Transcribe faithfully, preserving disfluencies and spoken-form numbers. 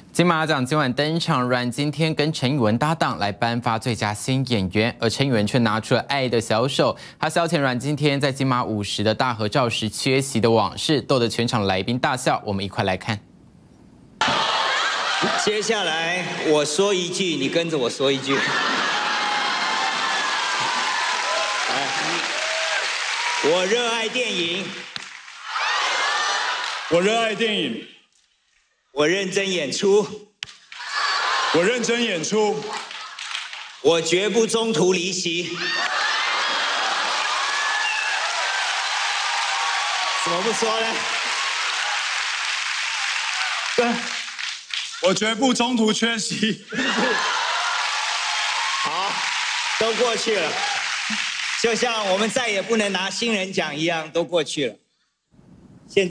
金马奖今晚登场，阮经天跟陈以文搭档来颁发最佳新演员，而陈以文却拿出了《爱的小手》，他消遣阮经天在金马五十的大合照时缺席的往事，逗得全场来宾大笑。我们一块来看。 接下来我说一句，你跟着我说一句。我热爱电影， 我热爱电影。 我认真演出， 我认真演出， 我绝不中途离席。怎么不说呢？ 对，我绝不中途缺席。 好，都过去了，就像我们再也不能拿新人奖一样，都过去了。